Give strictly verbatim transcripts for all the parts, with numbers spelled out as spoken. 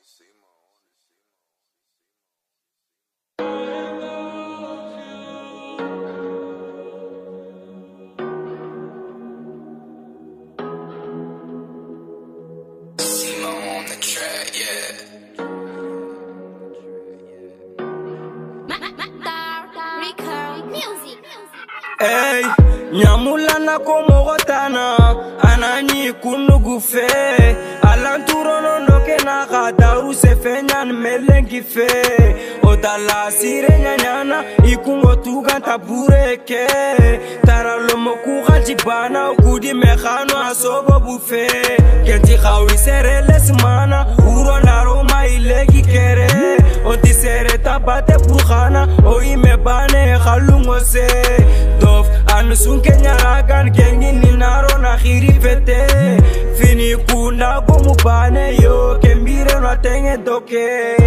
Hey, nyamulana komogotana anani kunugu fe alanturo nondoke na gadaru se fenyan melengi fe odala sire nyanyana ikungo tuga tabureke taralo mokuga jibana kudi mekano asobo bufe kenti khawi sere lesmana uro naroma ilegi kere oti sere tabate bukhana o imebane khalungo se dof anu sunke nyaragan gengi ninaro na khiri fete fini kunda gomu bane yo kembire na tenge doke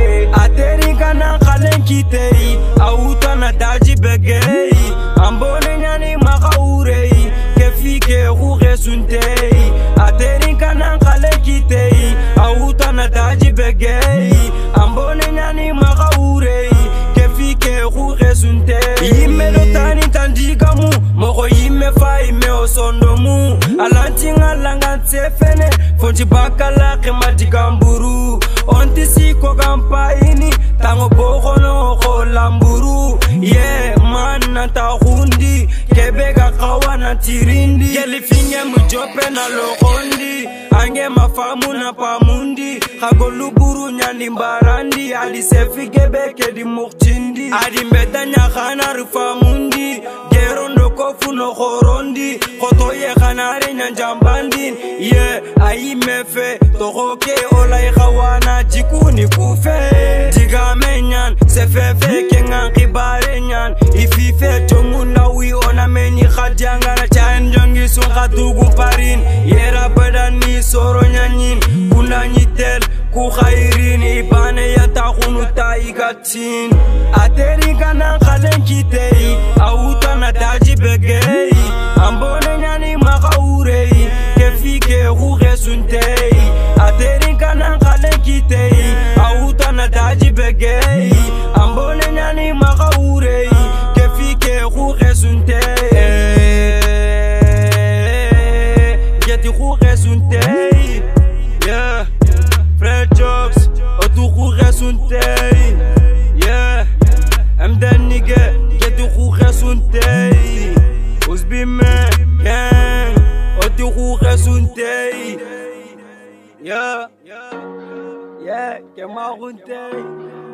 ateri kana khalen kitei auta na daji begei ambone nyani makaurei kefike khuge suntei ateri kana khalen kitei auta na daji begei ambone nyani makaurei kefike khuge suntei imelo tani tandigamu moko yime fa ime osondomu alantinga langa tsefene fonji bakala kemadigamburu onti siko kampaini tango bokono ko lamburu yeah man nanta hundi kebega kawana tirindi gelifinge mujope na lokondi ange mafamu na pamundi kagoluburu nyandi mbarandi adi sefige beke di muktindi adi mbedanya khana rufamundi gerondo kofu no khorondi koto ye khanare nyanjambandin ye ayi mefe tohoke olay khawana jikuni kufe digamenyan sefefe kengan kibare nyan ifife tomuna wi ona meni khadjanga na chanjongi sun khadugu parin yera badani soro nyanyin kuna nyitel ku khairin ibane yata khunu taigatin ateri kana khalen kitei auta na daji begei ambone nyani makaurei kefike khuge suntei ateri kana khalen kitei auta na daji begei ambone nyani makaurei kefike khuge suntei geti khuge suntei yeah Fred Jokes otu khuge suntei yeah I'm that nigga get the khuge suntei Uzbime gang otu khuge suntei yeah yeah kema suntei